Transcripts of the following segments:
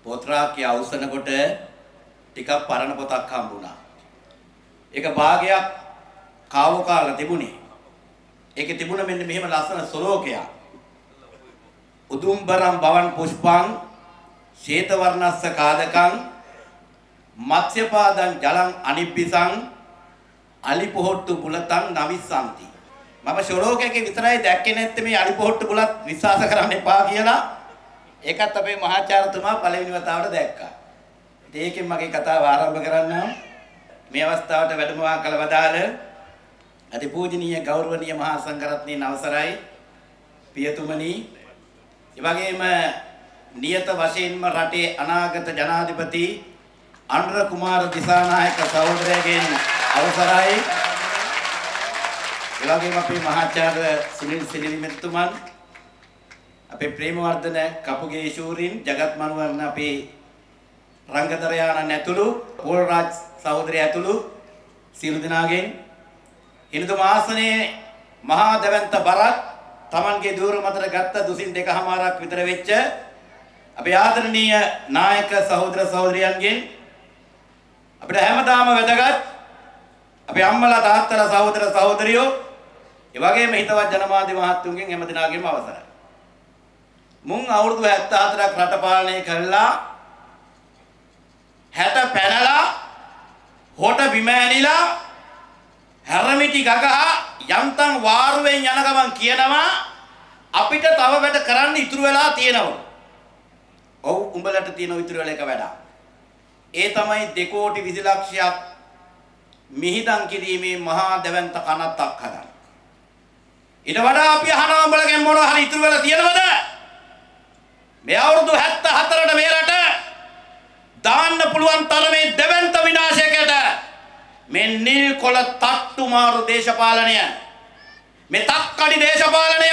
පොත්‍රාක්‍ය අවසනකොට ටිකක් පරණ පොතක් හම්බුණා. ඒක භාගයක් කාව කාලා තිබුණේ. ඒකේ තිබුණ මෙන්න මෙහෙම ලස්සන ශ්ලෝකයක්. උදුම්බරම් භවන් පුෂ්පං ශේත වර්ණස්ස කාදකං මත්ස්‍යපාදං ජලං අනිබ්බිසං අලිපොහොට්ටු බුලතං නවිස්සන්ති. මම ශ්ලෝකයේ විතරයි දැක්කේ නැත්තේ මේ අලිපොහොට්ටු බුලත් විශ්වාස කරන්න එපා කියලා. ඒකත් අපේ මහාචාර්යතුමා පළවෙනි වතාවට දැක්කා. ඉතින් ඒකෙන් මගේ කතාව ආරම්භ කරන්නම්. මේ අවස්ථාවට වැඩම කළ වදාළ අතිපූජනීය ගෞරවනීය මහා සංඝරත්නයන් අවසරයි පියතුමනි, ඒ වගේම නියත වශයෙන්ම රටේ අනාගත ජනාධිපති අනුර කුමාර දිසානායක සහෝදරයන්ගෙන් අවසරයි, ඒ වගේම අපේ මහාචාර්ය සුනිල් සිනිල් මෙතුමන්, අපේ ප්‍රේමවර්ධන කපුගේ ශූරින් ජගත් මනුවරණ අපේ රංගතරයාණන් ඇතුළු පෝල් රාජ් සහෝදරය ඇතුළු සියලු දෙනාගෙන් හිඳු මාසනේ මහා දවන්ත බරක් Tamanගේ දూరు මතට ගත්ත දුසින් දෙකමාරක් විතර වෙච්ච අපේ ආදරණීය නායක සහෝදර සහෝදරියන්ගෙන් අපිට හැමදාම වැදගත් අපේ අම්මලා තාත්තලා සහෝදර සහෝදරියෝ, ඒ වගේම හිතවත් ජනමාධ්‍ය මහත්තුන්ගෙන් හැම දිනාගෙම අවසරයි. මුන් අවුරුදු 74ක් රට පාලනය කළා, 60 පැනලා හොට බිම ඇනිලා හැරමිටි ගගහා යන්තම් වාරුවෙන් යන ගමන් කියනවා අපිට තව වැඩ කරන්න ඉතුරු වෙලා තියෙනවා. ඔව්, උඹලට තියෙන ඉතුරු වෙලා එක වැඩක්. ඒ තමයි 2 කෝටි 20 ලක්ෂයක් මිහිදන් කිරීමේ මහා දැවැන්ත කනත්තක් හදන්න. ඊට වඩා අපි අහනවා උඹලගෙන් මොනවා හරි ඉතුරු වෙලා තියෙනවද? මේ අවුරුදු 74ට මේ රට දාන්න පුළුවන් තරමේ දැවැන්ත විනාශයකට මේ නිල් කොළ තට්ටු මාරු දේශපාලනය, මේ තක්කඩි දේශපාලනය,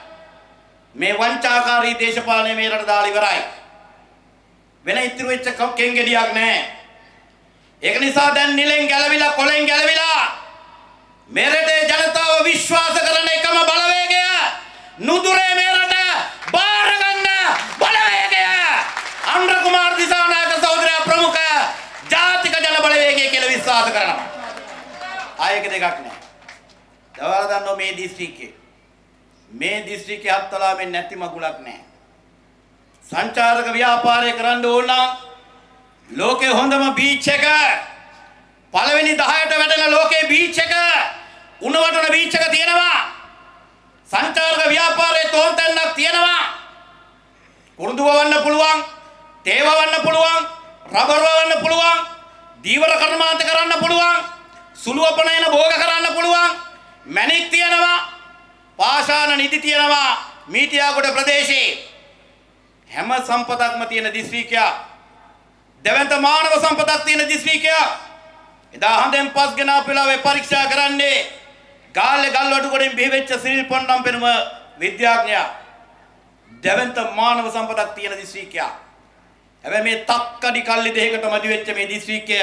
මේ වංචාකාරී දේශපාලනය මේ රට දාලා ඉවරයි. වෙන ඉතුරු වෙච්ච කෙන්ගෙඩියක් නැහැ. ඒක නිසා දැන් නිලෙන් ගැලවිලා කොළෙන් ගැලවිලා මේ රටේ ජනතාව විශ්වාස කරන එකම බලවේගය නුදුරේ මේ රට බාර ගන්න බලවේගය අනුර කුමාර දිසානායක සහෝදරයා ප්‍රමුඛ ජාතික ජන බලවේගය කියලා විශ්වාස කරනවා. ආයෙක දෙකක් නැහැ. දවල් දන්නෝ මේ දිස්ත්‍රික්කයේ හත්වලාමෙන් නැති මගුලක් නැහැ. සංචාරක ව්‍යාපාරය කරන්න ඕන නම් ලෝකේ හොඳම බීච් එක, පළවෙනි 10ට වැටෙන ලෝකේ බීච් එක, උණවටන බීච් එක තියෙනවා. සංචාරක ව්‍යාපාරයේ තෝන්තැන්නක් තියෙනවා. කුරුඳු වවන්න පුළුවන්, තේ වවන්න පුළුවන්, රබර් වවන්න පුළුවන්, දීවර කර්මාන්ත කරන්න පුළුවන්, සුළුවපනයන භෝග කරන්න පුළුවන්, මැණික් තියෙනවා, පාෂාණ නිදි තියෙනවා. මීටියාගොඩ ප්‍රදේශයේ හැම සම්පතක්ම තියෙන දිස්ත්‍රික්කයක්, දෙවන්ත මානව සම්පතක් තියෙන දිස්ත්‍රික්කයක්. එදා හඳෙන් පස් ගෙන අපලාවේ පරීක්ෂා කරන්නේ ගාල්ලේ ගල්වඩුගොඩින් බිහිවෙච්ච සිරිල් පොණ්ඩම් පෙනුම විද්‍යාඥයා. දෙවන්ත මානව සම්පතක් තියෙන දිස්ත්‍රික්කයක්. හැබැයි මේ තක්කඩි කල්ලි දෙයකට මදි වෙච්ච මේ දිස්ත්‍රික්කය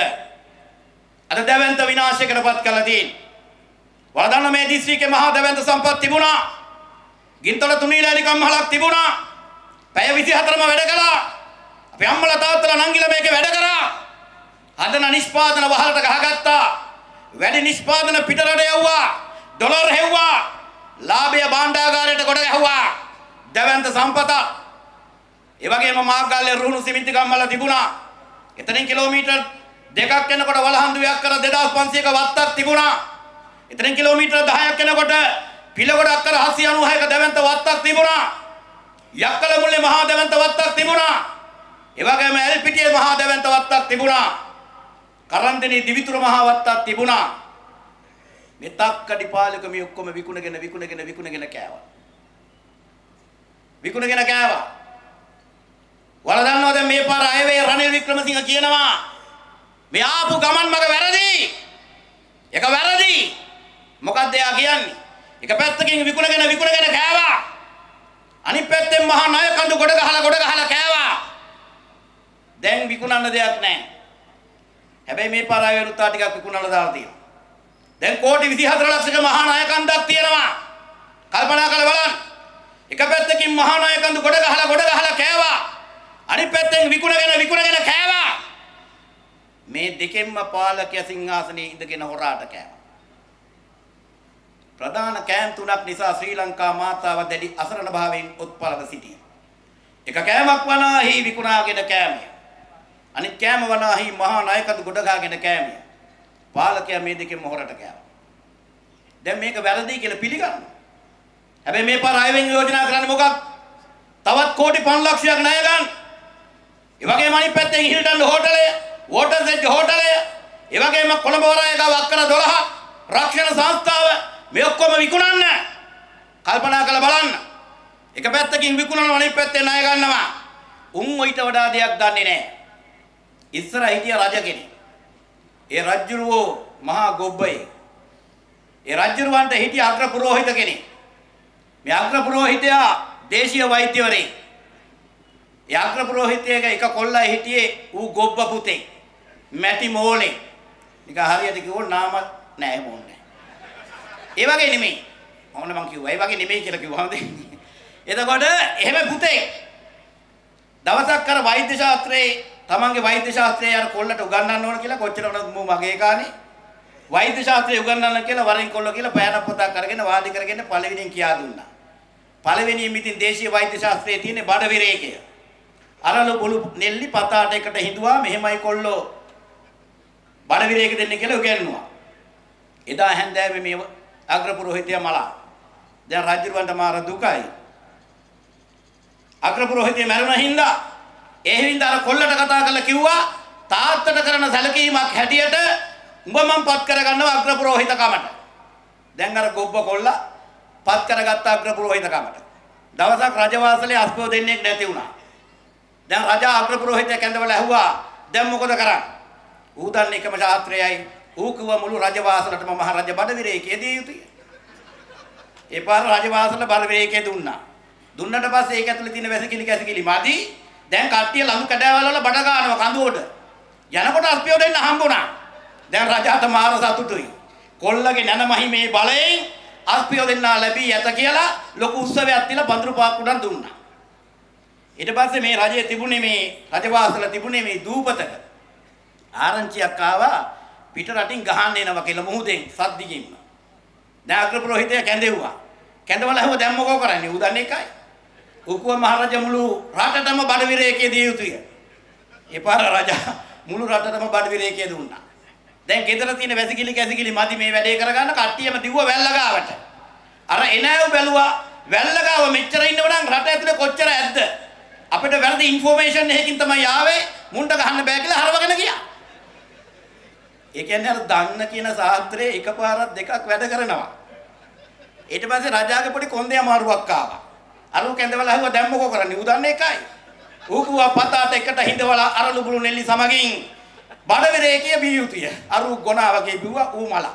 අද දෙවන්ත විනාශයකටපත් කළා තියෙන්නේ. වලදන්න මේ දිස්ත්‍රික්කේ මහා දෙවන්ත සම්පත් තිබුණා. ගින්තල තුනීලැලි කම්හලක් තිබුණා. පැය 24ම වැඩ කළා. අපි අම්මලා තාත්තලා නංගිලා මේකේ වැඩ කරා. හදන නිෂ්පාදන වහලට ගහගත්තා. වැඩි නිෂ්පාදන පිටරට යවුවා. ඩොලර් හෙව්වා. ලාභය භාණ්ඩාගාරයට කොට ගැහුවා. දෙවන්ත සම්පත. ඒ වගේම මාර්ගාලේ රුහුණු සිමෙන්ති ගම්මල තිබුණා. එතනින් කිලෝමීටර් 2ක් යනකොට වලහන්දුවක් කර 2500ක වත්තක් තිබුණා. එතනින් කිලෝමීටර් 10ක් යනකොට පිළගොඩක් කර 796ක දෙවන්ත වත්තක් තිබුණා. යක්කල මුල්ලේ මහා දෙවන්ත වත්තක් තිබුණා. ඒ වගේම ඇල්පිටියේ මහා දෙවන්ත වත්තක් තිබුණා. කරන්දෙනී දිවිතුර මහා වත්තක් තිබුණා. මේ තක්කඩි පාලක මේ ඔක්කොම විකුණගෙන කෑවා. විකුණගෙන කෑවා. වල දන්නවද මේ පාර අයවේ රනිල් වික්‍රමසිංහ කියනවා මේ ආපු ගමන් මග වැරදි. ඒක වැරදි. මොකක්ද එයා කියන්නේ? එක පැත්තකින් විකුණගෙන කෑවා. අනිත් පැත්තෙන් මහා ණය කඳු ගොඩ ගහලා කෑවා. දැන් විකුණන්න දෙයක් නැහැ. හැබැයි මේ පාර අයවේ රුත්තා ටිකක් විකුණලා දාලා තියෙනවා. දැන් කෝටි 24 ලක්ෂක මහා ණය කන්දක් තියෙනවා. කල්පනා කරලා බලන්න. එක පැත්තකින් මහා ණය කඳු ගොඩ ගහලා කෑවා. අනිත් පැත්තෙන් විකුණගෙන කෑවා. මේ දෙකෙන්ම පාලකයා සිංහාසනේ ඉඳගෙන හොරාට කෑවා. ප්‍රධාන කෑම් තුනක් නිසා ශ්‍රී ලංකා මාතාව දැඩි අසරණ භාවයෙන් උත්පලව සිටියා. එක කෑමක් වනාහි විකුණාගෙන කෑමිය. අනිත් කෑම වනාහි මහා නායකතු ගොඩගාගෙන කෑමිය. පාලකයා මේ දෙකෙන්ම හොරට කෑවා. දැන් මේක වැරදි කියලා පිළිගන්නවා. හැබැයි මේ පාර අයවෙන් යෝජනා කරන්නේ මොකක්ද? තවත් කෝටි 5 ලක්ෂයක් ණය ගන්න. ඒ වගේම අනිත් පැත්තෙන් හිල්ටන් හෝටලය, වෝටර්සෙජ් හෝටලය, ඒ වගේම කොළඹ වරායක වක්කර 12 රක්ෂණ සංස්ථාව මේ ඔක්කොම විකුණන්න. කල්පනා කරලා බලන්න. එක පැත්තකින් විකුණනවා අනිත් පැත්තෙන් ණය ගන්නවා. උන් ඊට වඩා දෙයක් දන්නේ නැහැ. ඉස්සර හිටිය රජ කෙනෙක්. ඒ රජුරෝ මහා ගොබ්බයි. ඒ රජුරවන්ට හිටිය අග්‍ර පුරෝහිත කෙනෙක්. මේ අග්‍ර පුරෝහිතයා දේශීය වෛද්‍යවරයෙක්. ඒ අග්‍ර පුරෝහිතයක එක කොල්ලයි හිටියේ ඌ ගොබ්බ පුතේ. මැටි මෝලේ. නිකන් හරියට කිව්වොත් නාම නැහැ මොන්නේ. ඒ වගේ නෙමෙයි. මොන මං කිව්වා. ඒ වගේ නෙමෙයි කියලා කිව්වම දෙන්නේ. එතකොට එහෙම පුතේ දවසක් අර වෛද්‍ය ශාස්ත්‍රයේ තමන්ගේ වෛද්‍ය ශාස්ත්‍රයේ අර කොල්ලට උගන්වන්න ඕන කියලා කොච්චර වුණත් මෝ මගේ කානේ වෛද්‍ය ශාස්ත්‍රයේ උගන්වන්න කියලා වරින් කොල්ල කියලා පෑන පොතක් අරගෙන වාඩි කරගෙන පළවෙනියෙන් කියා දුන්නා. පළවෙනියෙන් ඉතින් දේශීය වෛද්‍ය ශාස්ත්‍රයේ තියෙන බඩ විරේකය. අරලු බුළු නෙල්ලි පතාට එකට හිඳුවා මෙහෙමයි කොල්ලෝ බඩ විරේක දෙන්නේ කියලා උගන්වුවා. එදා හැන්දෑවේ මේ අග්‍ර පුරෝහිතයා මලා. දැන් රජුරවන්ට මාර දුකයි. අග්‍ර පුරෝහිතයා මැරුණ හින්දා ඒ හින්දා අර කොල්ලට කතා කරලා කිව්වා තාත්තට කරන සැලකීමක් හැටියට උඹ මම පත් කරගන්නවා අග්‍ර පුරෝහිත කමට. දැන් අර ගොබ්බ කොල්ලා පත් කරගත්ත අග්‍ර පුරෝහිත කමට. දවසක් රජවාසලේ අස්පෝ දෙන්නෙක් නැති වුණා. දැන් රජා අග්‍ර පුරෝහිතයා කැඳවලා ඇහුවා දැන් මොකද කරන්නේ? ඌ දන්නේ එකම ශාස්ත්‍රයයි. ඌ කිව්වා මුළු රජවාසලටම මහරජා බඩවිරේකේ දී යුතුය. ඒ පාර රජවාසල බඩවිරේකේ දුන්නා. දුන්නට පස්සේ ඒක ඇතුලේ තියෙන වැසිකිලි කැසිකිලි මදි. දැන් කට්ටිය ලඟු කඩෑවල් වල බඩ ගන්නවා කඳුවට. යනකොට අස්පියෝ දෙන්න හම්බුණා. දැන් රජාට මාර සතුටුයි. කොල්ලගේ නැනමහි මේ බලයෙන් අස්පියෝ දෙන්නා ලැබී ඇත කියලා ලොකු උත්සවයක් තියලා බඳුරු පාක් උඩන් දුන්නා. ඊට පස්සේ මේ රජයේ තිබුණේ මේ රජවාසල තිබුණේ මේ දූපතක. ආරංචියක් ආවා පිට රටින් ගහන්න එනවා කියලා මුහුදෙන් සද්දිකින්ම. දැන් අග්‍ර පුරෝහිතයා කැඳෙව්වා. කැඳවලා හව දැන් මොකෝ කරන්නේ? ඌ දන්නේ එකයි. උකුව මහරජා මුළු රටටම බඩවිරේකේ දිය යුතුය. ඒ පාර රජා මුළු රටටම බඩවිරේකේ දුන්නා. දැන් ගෙදර තියෙන වැසිකිලි කැසිකිලි මදි මේ වැඩේ කරගන්න කට්ටියම දිව්ව වැල්ලගාවට. අර එනෑව බැලුවා වැල්ලගාව මෙච්චර ඉන්නවනම් රට ඇතුලේ කොච්චර ඇද්ද? අපිට වැරදි ඉන්ෆෝමේෂන් එකකින් තමයි ආවේ මුන්ට ගහන්න බෑ කියලා හරවගෙන ගියා. ඒ කියන්නේ අර දන්න කියන ශාස්ත්‍රයේ එකපාරක් දෙකක් වැඩ කරනවා. ඊට පස්සේ රජාගේ පොඩි කොන්දේ අමාරුවක් ආවා. අරු කැඳවලා හුවා දැන් මොකෝ කරන්නේ? ඌ දන්නේ එකයි. ඌ කිව්වා පතාට එකට හිඳවලා අරලු බුළු නෙල්ලි සමගින් බඩවිරේකේ බිය යුතුය. අරු ගොනා වගේ බිව්වා ඌ මලා.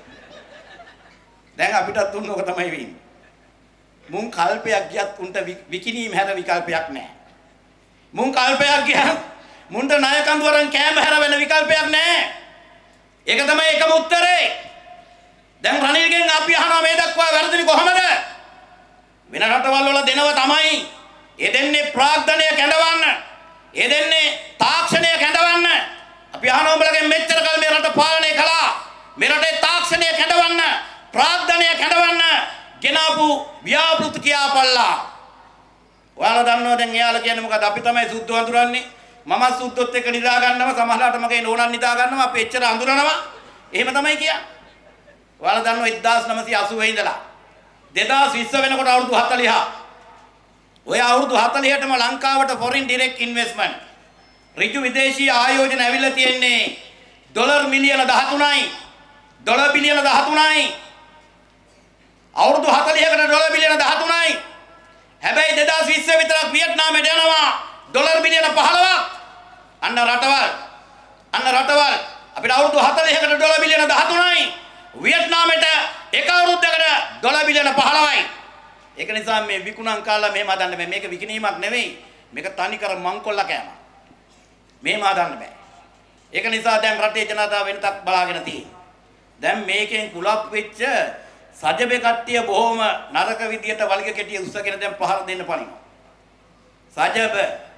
දැන් අපිටත් උන්නෝක තමයි වෙන්නේ. මුන් කල්පයක් ගියත් උන්ට විකිනීම හැර විකල්පයක් නැහැ. මුන් කල්පයක් ගියත් මුන්ට ණය කඳුවරන් කෑම හැර වෙන විකල්පයක් නැහැ. ඒක තමයි එකම උත්තරේ. දැන් රනිල්ගෙන් අපි අහනවා මේ දක්වා වැරදිනේ කොහමද? වෙන රටවල් වල දෙනව තමයි. ඒ දෙන්නේ ප්‍රාග්ධනය කැඳවන්න. ඒ දෙන්නේ තාක්ෂණය කැඳවන්න. අපි අහනවා උඹලගෙන් මෙච්චර කල් මේ රට පාලනය කළා. මේ රටේ තාක්ෂණය කැඳවන්න, ප්‍රාග්ධනය කැඳවන්න ගෙනාපු ව්‍යාපෘති කියාපල්ලා. ඔයාලා දන්නවද දැන් එයාලා කියන්නේ මොකද? අපි තමයි සුද්ධ වඳුරන්නේ. මම සුද්ධොත් එක්ක නිදා ගන්නවා, සමහරවිට මගේ නෝනන් නිදා ගන්නවා, අපි එච්චර අඳුරනවා. එහෙම තමයි කියන්නේ. ඔයාලා දන්නවා 1980 ඉඳලා 2020 වෙනකොට අවුරුදු 40. ඔය අවුරුදු 40ටම ලංකාවට foreign direct investment ඍජු විදේශීය ආයෝජන ඇවිල්ලා තියෙන්නේ ඩොලර් මිලියන 13යි. ඩොලර් බිලියන 13යි. අවුරුදු 40කට ඩොලර් බිලියන 13යි. හැබැයි 2020 විතරක් වියට්නාමයට යනවා ඩොලර් බිලියන 15ක්. අන්න රටවල් අපිට අවුරුදු 40කට ඩොලර් බිලියන 13යි. වියට්නාමයට එක අවුරුද්දකට ඩොලර් බිලියන 15යි. ඒක නිසා මේ විකුණන් කාලා මෙහෙම හදන්න බෑ. මේක විකිණීමක් නෙවෙයි. මේක තනිකර මංකොල්ල කෑමක්. මෙහෙම හදන්න බෑ. ඒක නිසා දැන් රටේ ජනතාව වෙනතක් බලාගෙන තියෙනවා. දැන් මේකෙන් කුලප් වෙච්ච සජබේ කට්ටිය බොහොම නරක විදියට වලිග කෙටිය උස්සගෙන දැන් පහර දෙන්න පනිනවා. සජබ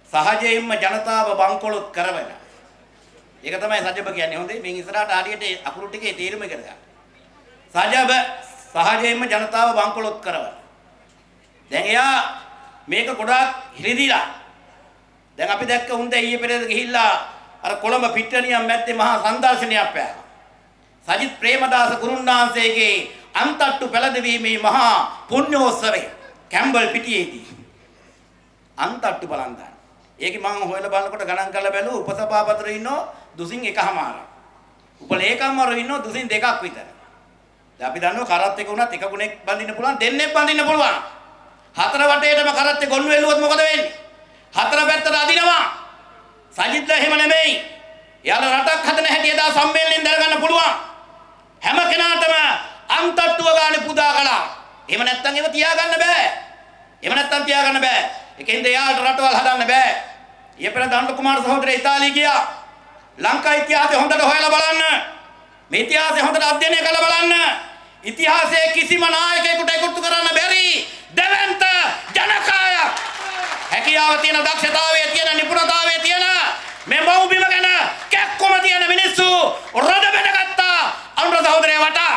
සහජයෙන්ම ජනතාව බංකොලොත් කරවන. ඒක තමයි සජබ කියන්නේ. හොඳේ මින් ඉස්සරහට හරියට අකුරු ටිකේ තේරුම එක ගන්න. සජබ සහජයෙන්ම ජනතාව බංකොලොත් කරවන. දැන් එයා මේක ගොඩාක් හිරිදිලා. දැන් අපි දැක්ක උන්ද ඊයේ පෙරේද ගිහිල්ලා අර කොළඹ පිට්ටනියම් මැද්දේ මහා සංදර්ශනයක් පෑවා. සජිත් ප්‍රේමදාස ගුරුන්වහන්සේගේ අන්තට්ටු පෙළදවීමේ මහා පුණ්‍යෝත්සවය කැම්බල් පිටියේදී අන්තට්ටු බලන් දාන. ඒකේ මම හොයලා බලනකොට ගණන් කරලා බැලුවා උපසභාපතිවරු ඉන්නෝ දුසින් එකමාරක්. උපලේකම්වරු ඉන්නෝ දුසින් දෙකක් විතර. දැන් අපි දන්නවා කරත් එක උනත් එක ගුණෙක් බඳින්න පුළුවන් දෙන්නෙක් බඳින්න පුළුවන්. හතර වටේටම කරත් එක ගොන්නු වෙල්ලුවොත් මොකද වෙන්නේ? හතර පැත්තට අදිනවා. සජිත්ලා එහෙම නෙමෙයි. එයාලා රටක් හදන හැටි එදා සම්මේලනයෙන් දැනගන්න පුළුවන්. හැම කෙනාටම අන්තට්ටුව ගානේ පුදා කළා. එහෙම නැත්තම් ඒව තියාගන්න බෑ. එහෙම නැත්තම් තියාගන්න බෑ. ඒකෙන්ද එයාට රටවල් හදන්න බෑ. ඊපෙර දණ්ඩ කුමාර සහෝදරයා ඉතාලිය ගියා. ලංකා ඉතිහාසය හොඳට හොයලා බලන්න. මේ ඉතිහාසය හොඳට අධ්‍යයනය කරලා බලන්න. ඉතිහාසයේ කිසිම නායකයෙකුට එකතු කරන්න බැරි දෙවන්ත ජනකායක්. හැකියාව තියෙන දක්ෂතාවය තියෙන නිපුණතාවය තියෙන මේ මව්බිම ගැන කැක්කම තියෙන මිනිස්සු රොඩ බැඳගත්තා අනුර සහෝදරයා වටා.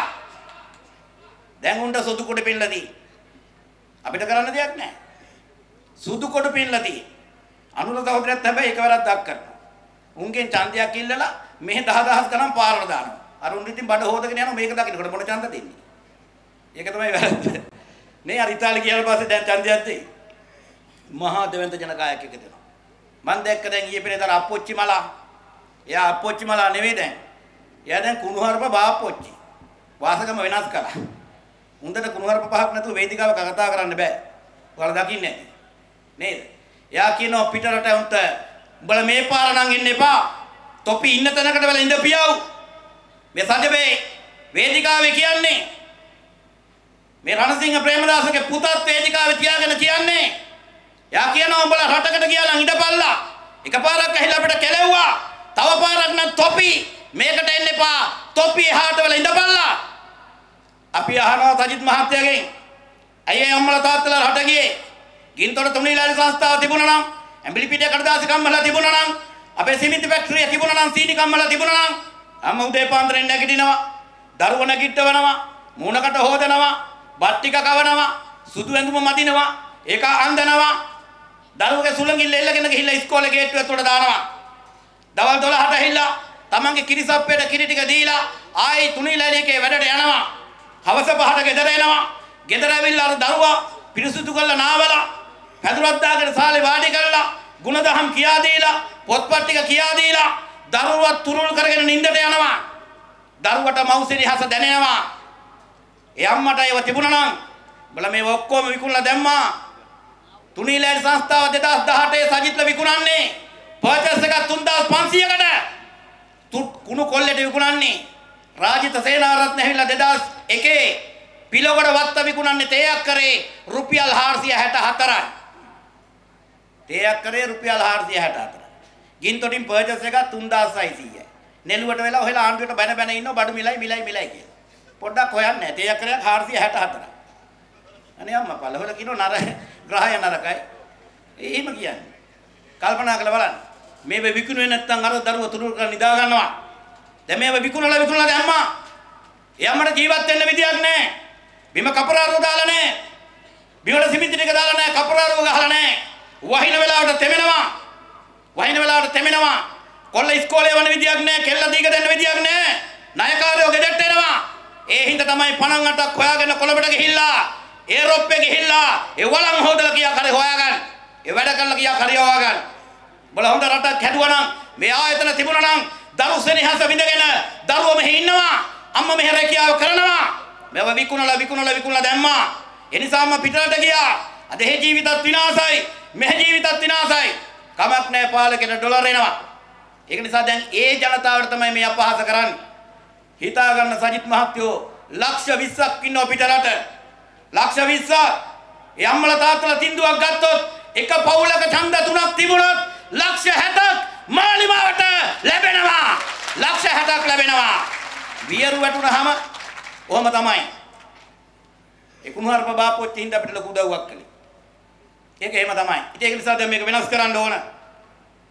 දැන් උන්ට සුදු කොට පින්නදී අපිට කරන්න දෙයක් නැහැ. සුදු කොට පින්නදී අනුර සහෝදරයාත් හැබැයි එකවරක් දක් කරනවා. උන්ගෙන් ඡන්දයක් ඉල්ලලා මෙහෙ 10000 ගණන් පාරට දානවා. අර උන් ඉතින් බඩ හොදගෙන යනවා මේක දකින්නකොට මොන ඡන්ද දෙන්නේ. ඒක තමයි වැරද්ද. නේ අර ඉතාලි ගියාට පස්සේ දැන් ඡන්දයක් දෙයි. මහා දෙවන්ත ජනකායක් එක දෙනවා. මම දැක්ක දැන් ඊයේ පෙරේද අප්පොච්චි මලා. එයා අප්පොච්චි මලා නෙවෙයි දැන්. එයා දැන් කුණුහරුප බාප්පොච්චි. වාසගම වෙනස් කළා. උන්දට කුණුහරුප පහක් නැතුව වේදිකාවක කතා කරන්න බෑ. ඔයාලා දකින්නේ නැති. නේද? එයා කියනවා පිටරට උන්ට උඹලා මේ පාර නම් එන්න එපා. තොපි ඉන්න තැනකට වෙලා ඉඳපියව්. මේ සජබේ වේදිකාවේ කියන්නේ මේ රණසිංහ ප්‍රේමදාසගේ පුතත් වේදිකාවේ තියාගෙන කියන්නේ. යා කියනවා උඹලා රටකට ගියා නම් ඉඳපල්ලා. එකපාරක් ඇහිලා අපිට කෙලෙව්වා. තව පාරක් නම් තොපි මේකට එන්න එපා. තොපි එහාට වෙලා ඉඳපල්ලා. අපි අහනවා සජිත් මහත්තයාගෙන්. අයියේ අම්මලා තාත්තලා රට ගියේ. ගින්තොට තුනිලාලි සංස්ථාව තිබුණා නම්, ඇඹිලි පිටිය කඩදාසි කම්මලා තිබුණා නම්, අපේ සිමෙන්ති ෆැක්ටරිය තිබුණා නම්, සීනි කම්මලා තිබුණා නම්, අම්ම උදේ පාන්දරෙන් නැගිටිනවා, දරුවෝ නැගිටවනවා, මූණකට හොදනවා, බත් ටික කවනවා, සුදු ඇඳුම මදිනවා, ඒක අන්දනවා. දරුවගේ සුළඟිල්ල එල්ලගෙන ගිහිල්ලා ඉස්කෝලේ ගේට්ටුව ඇතුළට දානවා. දවල් 12ට ඇහිලා තමන්ගේ කිරිසප්පේට කිරි ටික දීලා ආයි තුනිලාලියකේ වැඩට යනවා. හවස 5ට ගෙදර එනවා. ගෙදර ඇවිල්ලා අර දරුවා පිරිසුදු කරලා නාවලා පැදුරක් දාගෙන සාලේ වාඩි කරලා ගුණදහම් කියා දීලා පොත්පත් ටික කියා දීලා දරුවා තුරුල් කරගෙන නිින්දට යනවා. දරුවට මවුසිරි හස දැනෙනවා. ඒ අම්මට ඒව තිබුණා නම් බල මේ ඔක්කොම විකුණලා දැම්මා. තුනිලාලි සංස්ථාව 2018 සජිත්ලා විකුණන්නේ පර්චේස් එකක් 3500කට. කුණු කොල්ලෙට විකුණන්නේ. රාජිත සේනාරත්න ඇවිල්ලා 2001 පිලොගොඩ වත්ත විකුණන්නේ තේයක් කරේ රුපියල් 464යි. තේයක් කරේ රුපියල් 464. ගින්තොටින් පර්චේස් එකක් 3600යි. නෙළුවට වෙලා ඔහෙලා ආණ්ඩුවට බැන බැන ඉන්නව බඩු මිලයි කියලා. පොඩ්ඩක් හොයන්න. තේයක් කරේ 464යි. අනේ අම්මා පළවල කිනෝ නර ග්‍රහය නරකයි. එහෙම කියන්නේ. කල්පනා කරලා බලන්න. මේව විකුණුවේ නැත්නම් අර දරුව තුරු කරලා නිදා ගන්නවා. දැන් මේව විකුණලා දැම්මා. එයාමට ජීවත් වෙන්න විදියක් නැහැ. බිම කපරාරුව දාලා නැහැ. බිමට සිමෙන්ති ටික දාලා නැහැ. කපරාරුව ගහලා නැහැ. වහින වෙලාවට තෙමෙනවා. කොල්ල ඉස්කෝලේ යවන්න විදියක් නැහැ. කෙල්ල දීක දෙන්න විදියක් නැහැ. ණයකාරයෝ ගෙදරට එනවා. ඒ හින්දා තමයි 58ක් හොයාගෙන කොළඹට ගිහිල්ලා ඒරොප්පේ ගිහිල්ලා ඒ වළං හොදලා කියා කරේ හොයාගන්න. ඒ වැඩ කරලා කියා කරේ හොයාගන්න. බල හොඳ රටක් හැදුවා නම් මේ ආයතන තිබුණා නම් දරු සෙනෙහස විඳගෙන දරුවෝ මෙහි ඉන්නවා. අම්මා මෙහෙ රැකියාව කරනවා. මේව විකුණලා දැම්මා. ඒ නිසාම පිටරට ගියා. අද ඒ ජීවිතත් විනාසයි. මෙහි ජීවිතත් විනාසයි. කමක් නැහැ පාලකෙට ඩොලර් එනවා. ඒක නිසා දැන් ඒ ජනතාවට තමයි මේ අපහාස කරන්නේ. හිතා ගන්න සජිත් මහත්තයෝ ලක්ෂ 20ක් ඉන්නව පිටරට. ලක්ෂ 20ක්. ඒ අම්මලා තාත්තලා තින්දුවක් ගත්තොත් එක පවුලක ඡන්ද 3ක් තිබුණොත් ලක්ෂ 60ක් මාලිමාවට ලැබෙනවා. ලක්ෂ 60ක් ලැබෙනවා. වියරු වැටුනහම ඔහම තමයි. ඒ කුණුහරුප බාප්පොච්චි හින්දා අපිට ලොකු උදව්වක් කළේ. ඒක එහෙම තමයි. ඉතින් ඒක නිසා දැන් මේක වෙනස් කරන්න ඕන.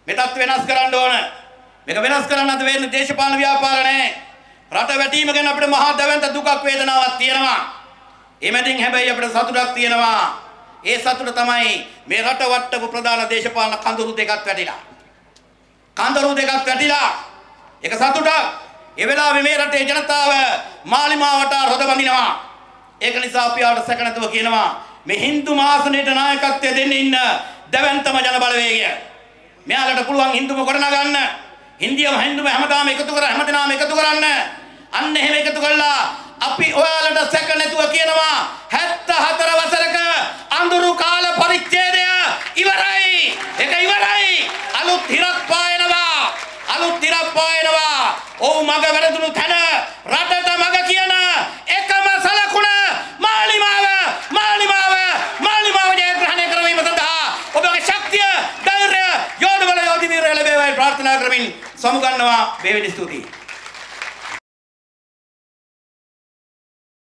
මෙතත් වෙනස් කරන්න ඕන. මේක වෙනස් කරන්න අද වෙන්නේ දේශපාලන ව්‍යාපාර නැහැ. රට වැටීම ගැන අපිට මහා දැවැන්ත දුකක් වේදනාවක් තියෙනවා. එමෙදින් හැබැයි අපිට සතුටක් තියෙනවා. ඒ සතුට තමයි මේ රට වට්ටපු ප්‍රධාන දේශපාලන කඳුරු දෙකක් වැටිලා. කඳුරු දෙකක් වැටිලා. ඒක සතුටක්. ඒ වෙලාවේ මේ රටේ ජනතාව මාලිමාවට රොද බඳිනවා. ඒක නිසා අපි ආවට සැක නැතුව කියනවා මේ හින්දු මාසනේට නායකත්වය දෙන්න ඉන්න දැවැන්තම ජන බලවේගය. මෙයාලට පුළුවන් හින්දුම ගොඩනගන්න. හින්දියම හැමදාම එකතු කරන්න. අන්න එහෙම එකතු කළා අපි ඔයාලට සැක නැතුව කියනවා 74 වසරක අඳුරු කාල පරිච්ඡේදය ඉවරයි. ඒක ඉවරයි. අලුත් හිරක් පායනවා. ඔව් මග වැරදුණු තැන රටට මග කියන එකම සලකුණ මාලිමාව ජයග්‍රහණය කරවීම සඳහා ඔබගේ ශක්තිය, ධෛර්යය, යෝධ බල යෝධි වීරය ලැබේවායි ප්‍රාර්ථනා කරමින් සමුගන්නවා. වේවිලි ස්තුතියි.